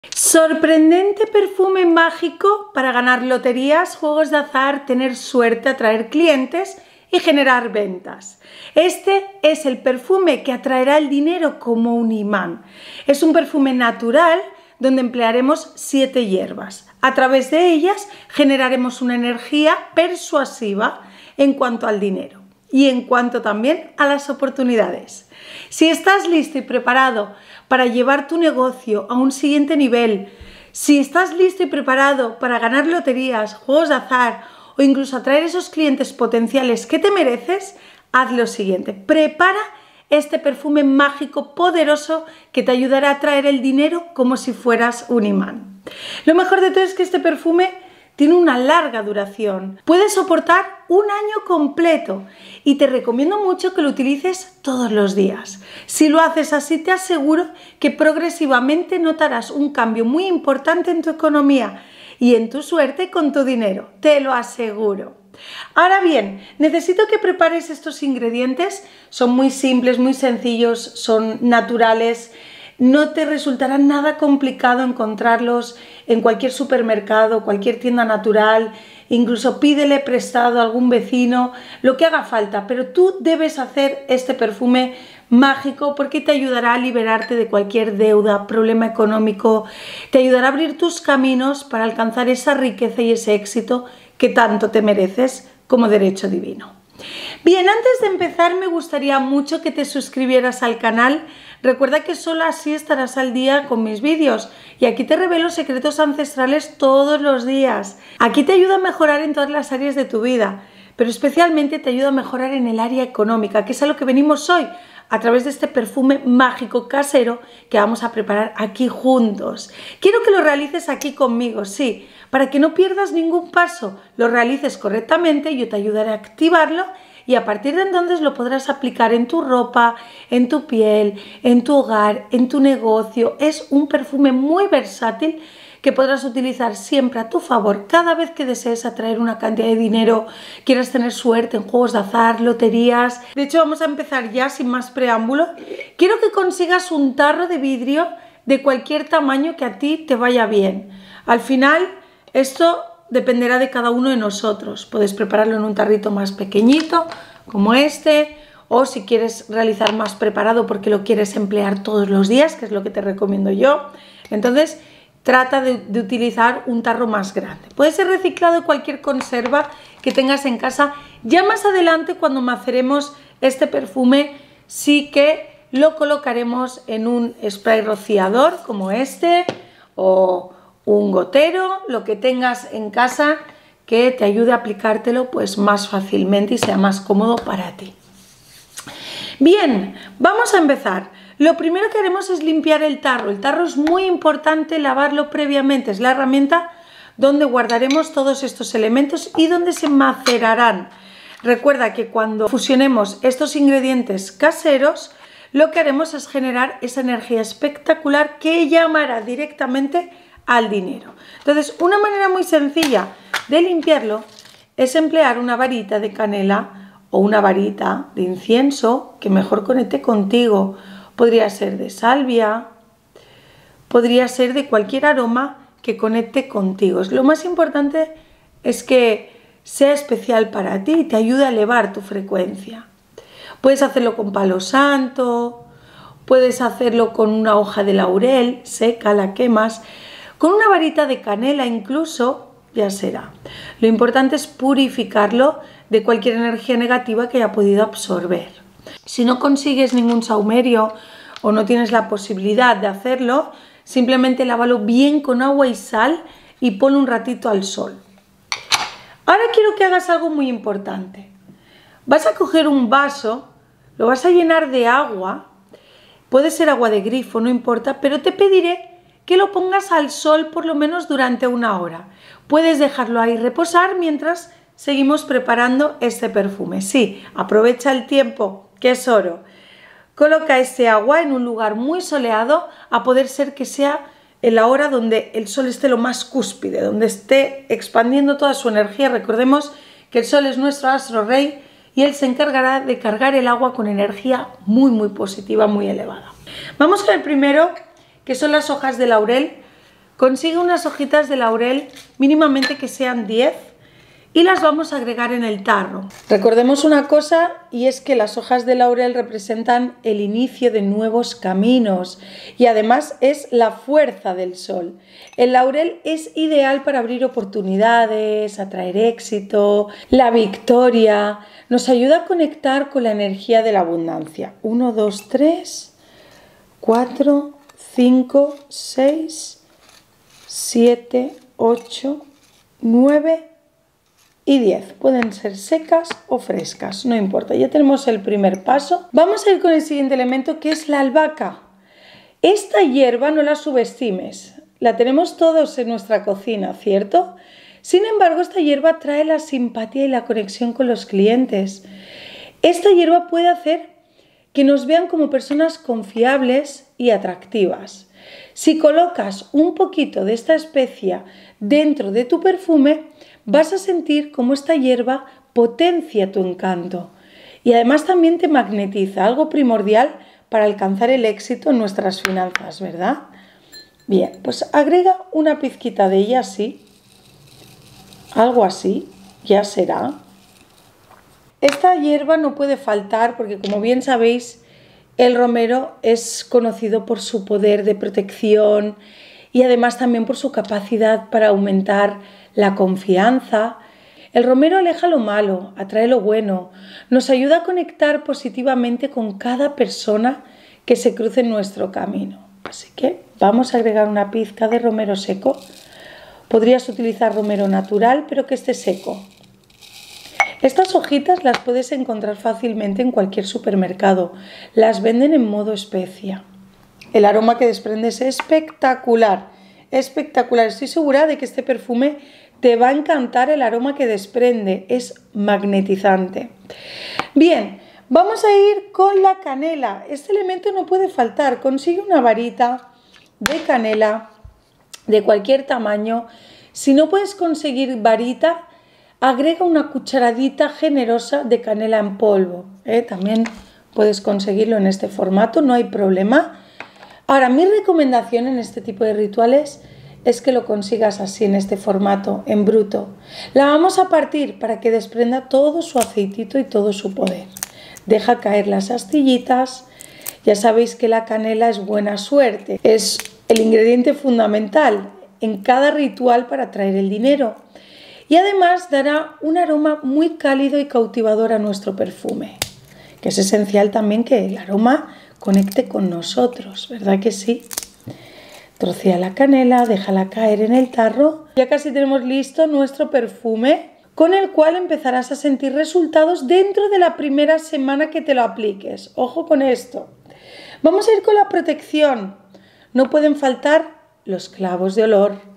Sorprendente perfume mágico para ganar loterías, juegos de azar, tener suerte, atraer clientes y generar ventas. Este es el perfume que atraerá el dinero como un imán. Es un perfume natural donde emplearemos 7 hierbas. A través de ellas generaremos una energía persuasiva en cuanto al dinero y en cuanto también a las oportunidades. Si estás listo y preparado para llevar tu negocio a un siguiente nivel, si estás listo y preparado para ganar loterías, juegos de azar o incluso atraer esos clientes potenciales que te mereces, haz lo siguiente: prepara este perfume mágico poderoso que te ayudará a atraer el dinero como si fueras un imán. Lo mejor de todo es que este perfume tiene una larga duración, puede soportar un año completo y te recomiendo mucho que lo utilices todos los días. Si lo haces así, te aseguro que progresivamente notarás un cambio muy importante en tu economía y en tu suerte con tu dinero, te lo aseguro. Ahora bien, necesito que prepares estos ingredientes. Son muy simples, muy sencillos, son naturales. No te resultará nada complicado encontrarlos en cualquier supermercado, cualquier tienda natural, incluso pídele prestado a algún vecino, lo que haga falta, pero tú debes hacer este perfume mágico porque te ayudará a liberarte de cualquier deuda, problema económico, te ayudará a abrir tus caminos para alcanzar esa riqueza y ese éxito que tanto te mereces como derecho divino. Bien, antes de empezar me gustaría mucho que te suscribieras al canal. Recuerda que solo así estarás al día con mis vídeos y aquí te revelo secretos ancestrales todos los días. Aquí te ayudo a mejorar en todas las áreas de tu vida, pero especialmente te ayudo a mejorar en el área económica, que es a lo que venimos hoy, a través de este perfume mágico casero que vamos a preparar aquí juntos. Quiero que lo realices aquí conmigo, sí, para que no pierdas ningún paso, lo realices correctamente, yo te ayudaré a activarlo y a partir de entonces lo podrás aplicar en tu ropa, en tu piel, en tu hogar, en tu negocio. Es un perfume muy versátil que podrás utilizar siempre a tu favor cada vez que desees atraer una cantidad de dinero, quieras tener suerte en juegos de azar, loterías. De hecho, vamos a empezar ya sin más preámbulo. Quiero que consigas un tarro de vidrio de cualquier tamaño que a ti te vaya bien. Al final, esto dependerá de cada uno de nosotros. Puedes prepararlo en un tarrito más pequeñito, como este, o si quieres realizar más preparado porque lo quieres emplear todos los días, que es lo que te recomiendo yo, entonces trata de utilizar un tarro más grande. Puede ser reciclado de cualquier conserva que tengas en casa. Ya más adelante, cuando maceremos este perfume, sí que lo colocaremos en un spray rociador como este o un gotero, lo que tengas en casa que te ayude a aplicártelo pues más fácilmente y sea más cómodo para ti. Bien, vamos a empezar. Lo primero que haremos es limpiar el tarro. El tarro es muy importante lavarlo previamente. Es la herramienta donde guardaremos todos estos elementos y donde se macerarán. Recuerda que cuando fusionemos estos ingredientes caseros, lo que haremos es generar esa energía espectacular que llamará directamente al dinero. Entonces, una manera muy sencilla de limpiarlo es emplear una varita de canela o una varita de incienso que mejor conecte contigo. Podría ser de salvia, podría ser de cualquier aroma que conecte contigo. Lo más importante es que sea especial para ti y te ayude a elevar tu frecuencia. Puedes hacerlo con palo santo, puedes hacerlo con una hoja de laurel seca, la quemas, con una varita de canela incluso, ya será. Lo importante es purificarlo de cualquier energía negativa que haya podido absorber. Si no consigues ningún saumerio o no tienes la posibilidad de hacerlo, simplemente lávalo bien con agua y sal y ponlo un ratito al sol. Ahora quiero que hagas algo muy importante. Vas a coger un vaso, lo vas a llenar de agua, puede ser agua de grifo, no importa, pero te pediré que lo pongas al sol por lo menos durante 1 hora. Puedes dejarlo ahí reposar mientras seguimos preparando este perfume. Sí, aprovecha el tiempo, que es oro. Coloca este agua en un lugar muy soleado, a poder ser que sea en la hora donde el sol esté lo más cúspide, donde esté expandiendo toda su energía. Recordemos que el sol es nuestro astro rey y él se encargará de cargar el agua con energía muy positiva, muy elevada. Vamos con el primero, que son las hojas de laurel. Consigue unas hojitas de laurel, mínimamente que sean 10, y las vamos a agregar en el tarro. Recordemos una cosa, y es que las hojas de laurel representan el inicio de nuevos caminos y además es la fuerza del sol. El laurel es ideal para abrir oportunidades, atraer éxito, la victoria, nos ayuda a conectar con la energía de la abundancia. 1, 2, 3, 4, 5, 6, 7, 8, 9 y 10. Pueden ser secas o frescas, no importa. Ya tenemos el primer paso. Vamos a ir con el siguiente elemento, que es la albahaca. Esta hierba no la subestimes. La tenemos todos en nuestra cocina, ¿cierto? Sin embargo, esta hierba trae la simpatía y la conexión con los clientes. Esta hierba puede hacer que nos vean como personas confiables y atractivas. Si colocas un poquito de esta especia dentro de tu perfume, vas a sentir cómo esta hierba potencia tu encanto y además también te magnetiza, algo primordial para alcanzar el éxito en nuestras finanzas, ¿verdad? Bien, pues agrega una pizquita de ella así, algo así, ya será. Esta hierba no puede faltar porque, como bien sabéis, el romero es conocido por su poder de protección y además también por su capacidad para aumentar la confianza. El romero aleja lo malo, atrae lo bueno, nos ayuda a conectar positivamente con cada persona que se cruce en nuestro camino. Así que vamos a agregar una pizca de romero seco. Podrías utilizar romero natural, pero que esté seco. Estas hojitas las puedes encontrar fácilmente en cualquier supermercado. Las venden en modo especia. El aroma que desprende es espectacular, espectacular. Estoy segura de que este perfume te va a encantar el aroma que desprende. Es magnetizante. Bien, vamos a ir con la canela. Este elemento no puede faltar. Consigue una varita de canela de cualquier tamaño. Si no puedes conseguir varita, agrega una cucharadita generosa de canela en polvo. También puedes conseguirlo en este formato, no hay problema. Ahora, mi recomendación en este tipo de rituales es que lo consigas así, en este formato, en bruto. La vamos a partir para que desprenda todo su aceitito y todo su poder. Deja caer las astillitas. Ya sabéis que la canela es buena suerte. Es el ingrediente fundamental en cada ritual para atraer el dinero. Y además dará un aroma muy cálido y cautivador a nuestro perfume. Que es esencial también que el aroma conecte con nosotros, ¿verdad que sí? Trocea la canela, déjala caer en el tarro. Ya casi tenemos listo nuestro perfume, con el cual empezarás a sentir resultados dentro de la primera semana que te lo apliques. Ojo con esto. Vamos a ir con la protección. No pueden faltar los clavos de olor.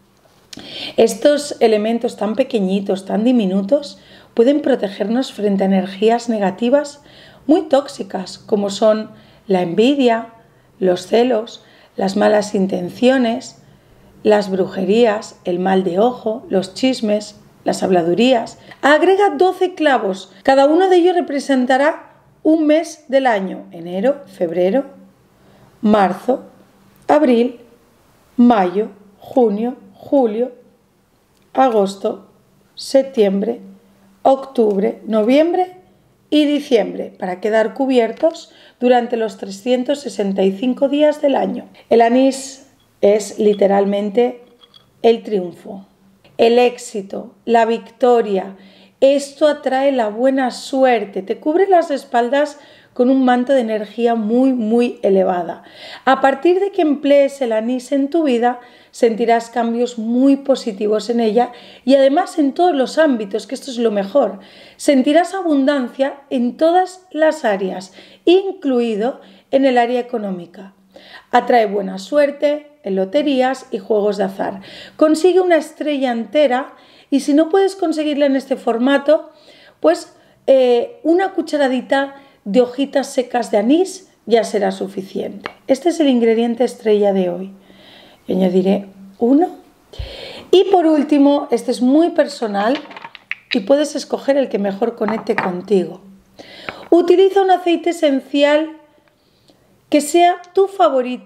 Estos elementos tan pequeñitos, tan diminutos, pueden protegernos frente a energías negativas muy tóxicas, como son la envidia, los celos, las malas intenciones, las brujerías, el mal de ojo, los chismes, las habladurías. Agrega 12 clavos. Cada uno de ellos representará un mes del año: enero, febrero, marzo, abril, mayo, junio, julio, agosto, septiembre, octubre, noviembre y diciembre, para quedar cubiertos durante los 365 días del año. El anís es literalmente el triunfo, el éxito, la victoria. Esto atrae la buena suerte, te cubre las espaldas con un manto de energía muy elevada. A partir de que emplees el anís en tu vida, sentirás cambios muy positivos en ella y además en todos los ámbitos, que esto es lo mejor. Sentirás abundancia en todas las áreas, incluido en el área económica. Atrae buena suerte en loterías y juegos de azar. Consigue una estrella entera y si no puedes conseguirla en este formato, pues una cucharadita de hojitas secas de anís ya será suficiente. Este es el ingrediente estrella de hoy. Yo añadiré uno. Y por último, este es muy personal y puedes escoger el que mejor conecte contigo. Utiliza un aceite esencial que sea tu favorito,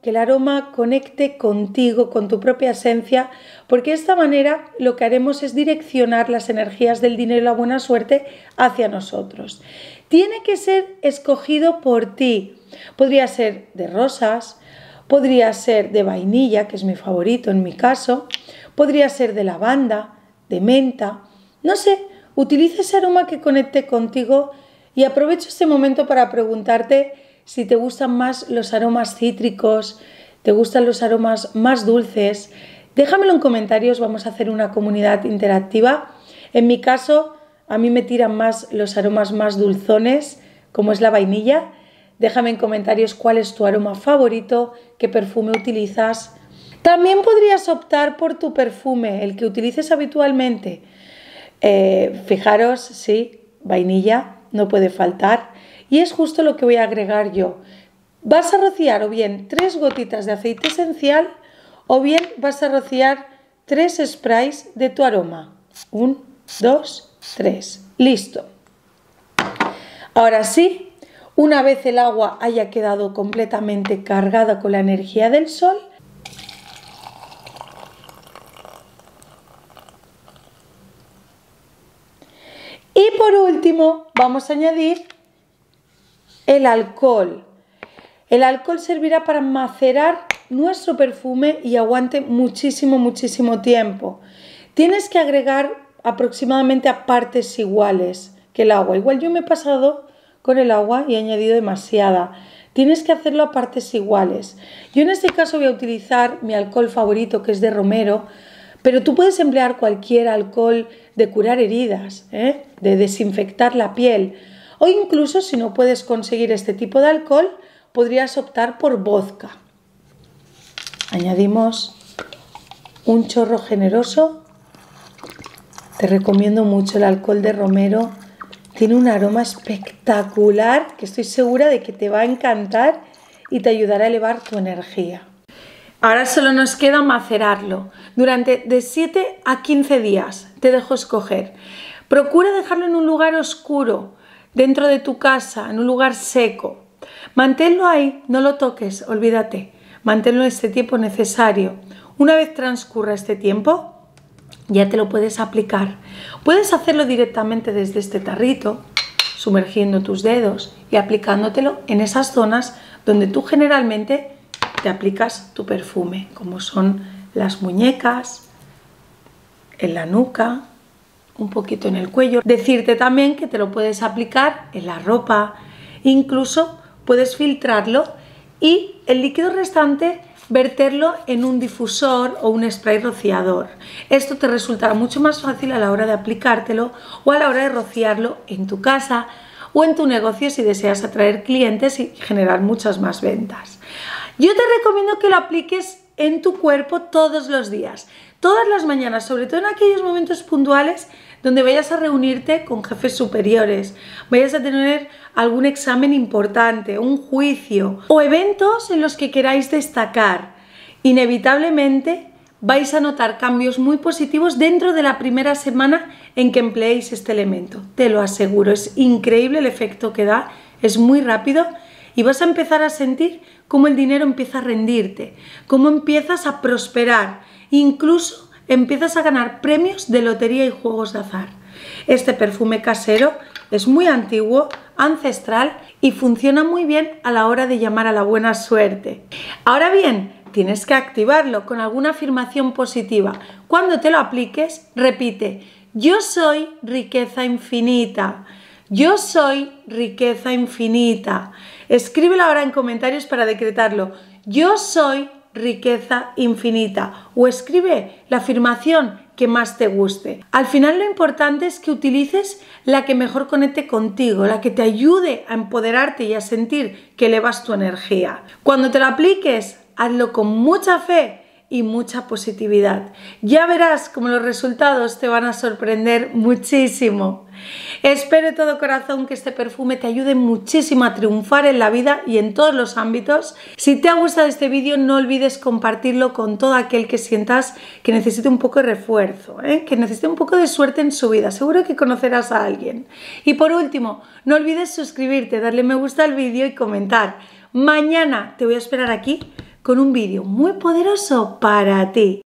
que el aroma conecte contigo, con tu propia esencia, porque de esta manera lo que haremos es direccionar las energías del dinero y la buena suerte hacia nosotros. Tiene que ser escogido por ti. Podría ser de rosas, podría ser de vainilla, que es mi favorito en mi caso, podría ser de lavanda, de menta, no sé, utiliza ese aroma que conecte contigo y aprovecho este momento para preguntarte si te gustan más los aromas cítricos, te gustan los aromas más dulces. Déjamelo en comentarios, vamos a hacer una comunidad interactiva. En mi caso, a mí me tiran más los aromas más dulzones, como es la vainilla. Déjame en comentarios cuál es tu aroma favorito, qué perfume utilizas. También podrías optar por tu perfume, el que utilices habitualmente. Fijaros, sí, vainilla, no puede faltar. Y es justo lo que voy a agregar yo. Vas a rociar o bien 3 gotitas de aceite esencial o bien vas a rociar 3 sprays de tu aroma. 1, 2, 3. Listo. Ahora sí, una vez el agua haya quedado completamente cargada con la energía del sol, y por último vamos a añadir el alcohol. El alcohol servirá para macerar nuestro perfume y aguante muchísimo tiempo. Tienes que agregar aproximadamente a partes iguales que el agua. Igual yo me he pasado con el agua y he añadido demasiada. Tienes que hacerlo a partes iguales. Yo en este caso voy a utilizar mi alcohol favorito, que es de romero, pero tú puedes emplear cualquier alcohol de curar heridas, de desinfectar la piel. O incluso, si no puedes conseguir este tipo de alcohol, podrías optar por vodka. Añadimos un chorro generoso. Te recomiendo mucho el alcohol de romero. Tiene un aroma espectacular que estoy segura de que te va a encantar y te ayudará a elevar tu energía. Ahora solo nos queda macerarlo. Durante de 7 a 15 días te dejo escoger. Procura dejarlo en un lugar oscuro, dentro de tu casa, en un lugar seco. Manténlo ahí, no lo toques, olvídate. Manténlo este tiempo necesario. Una vez transcurra este tiempo, ya te lo puedes aplicar. Puedes hacerlo directamente desde este tarrito, sumergiendo tus dedos y aplicándotelo en esas zonas donde tú generalmente te aplicas tu perfume, como son las muñecas, en la nuca, un poquito en el cuello. Decirte también que te lo puedes aplicar en la ropa, incluso puedes filtrarlo y el líquido restante verterlo en un difusor o un spray rociador. Esto te resultará mucho más fácil a la hora de aplicártelo o a la hora de rociarlo en tu casa o en tu negocio si deseas atraer clientes y generar muchas más ventas. Yo te recomiendo que lo apliques en tu cuerpo todos los días, todas las mañanas, sobre todo en aquellos momentos puntuales donde vayas a reunirte con jefes superiores, vayas a tener algún examen importante, un juicio o eventos en los que queráis destacar. Inevitablemente vais a notar cambios muy positivos dentro de la primera semana en que empleéis este elemento. Te lo aseguro, es increíble el efecto que da, es muy rápido y vas a empezar a sentir cómo el dinero empieza a rendirte, cómo empiezas a prosperar, incluso empiezas a ganar premios de lotería y juegos de azar. Este perfume casero es muy antiguo, ancestral y funciona muy bien a la hora de llamar a la buena suerte. Ahora bien, tienes que activarlo con alguna afirmación positiva. Cuando te lo apliques, repite: yo soy riqueza infinita. Yo soy riqueza infinita. Escríbelo ahora en comentarios para decretarlo. Yo soy riqueza infinita. O escribe la afirmación que más te guste. Al final lo importante es que utilices la que mejor conecte contigo, la que te ayude a empoderarte y a sentir que elevas tu energía. Cuando te lo apliques, hazlo con mucha fe y mucha positividad. Ya verás cómo los resultados te van a sorprender muchísimo. Espero de todo corazón que este perfume te ayude muchísimo a triunfar en la vida y en todos los ámbitos. Si te ha gustado este vídeo, no olvides compartirlo con todo aquel que sientas que necesite un poco de refuerzo, que necesite un poco de suerte en su vida. Seguro que conocerás a alguien. Y por último, no olvides suscribirte, darle me gusta al vídeo y comentar. Mañana te voy a esperar aquí con un vídeo muy poderoso para ti.